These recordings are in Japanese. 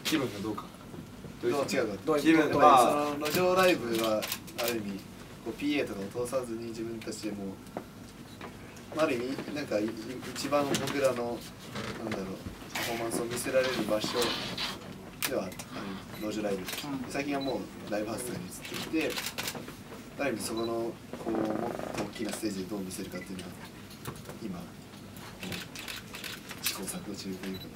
気分がどうか。 どう違うか。 気分はその路上ライブはある意味こう PA とかを通さずに自分たちでもある意味なんか一番僕らのなんだろうパフォーマンスを見せられる場所では路上ライブ、最近はもうライブハウスに移ってきて、ある意味そこのこうもっと大きなステージでどう見せるかっていうのは今試行錯誤中というか。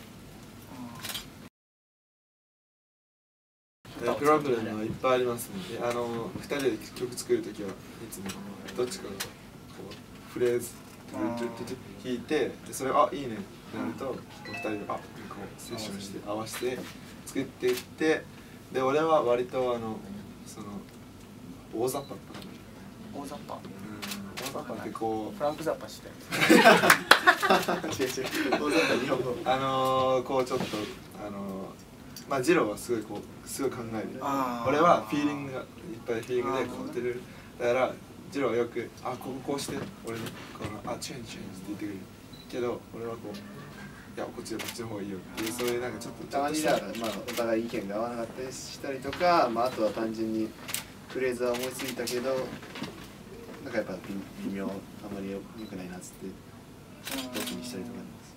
プログラムはいっぱいありますので、2人で曲作るときはいつもどっちかがこうフレーズ弾いて、でそれあいいねってなると2人でこうセッションして合わせて作っていって、で俺は割とその大雑把かな。 大雑把。 大雑把ってこうフランク雑把して。 違う違う。大雑把日本語。 こうちょっとまあジローはすごい考える。俺はフィーリングがいっぱいフィーリングでこう出る。だからジローはよくこうして俺にチェンジって言ってくるけど、俺はこういやこっちの方がいいよっていう、そういうなんかちょっとたまにだからまあお互い意見が合わなかったりしたりとか、まああとは単純にフレーズは思いついたけどなんかやっぱ微妙あまり良くないなっつってどっちにしたりとかあります。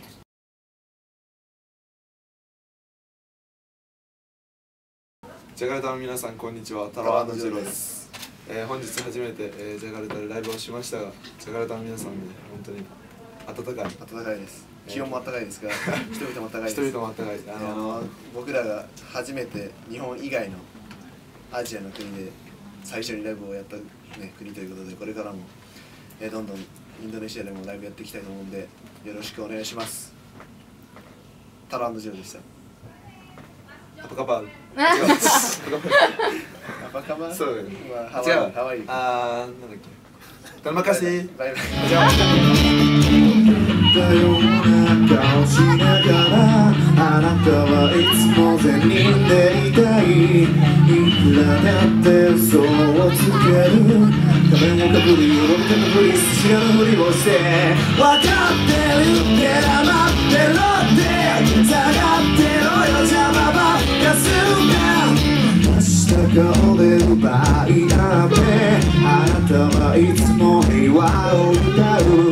ジャカルタの皆さんこんにちは、タロ&ジローです。本日初めて、ジャカルタでライブをしましたが、ジャカルタの皆さんも本当に暖かいです。気温も暖かいですが、人々も暖かいです。 人々も暖かい。 僕らが初めて日本以外のアジアの国で最初にライブをやった、国ということで、これからも、どんどんインドネシアでもライブやっていきたいと思うんで、よろしくお願いします。タロ&ジローでした。 アパカバール。 アパカバール。 そうだよ。 ハワイ。 なんだっけ。タマカシ。 バイバイ。 顔しながらあなたはいつも善人でいたい。いくらだって嘘をつける。仮面をかぶり喜びのふり知らぬふりをして分かってるって黙ってろって下がってろよ邪魔ばっかするな。真下顔で奪い合ってあなたはいつも平和を歌う。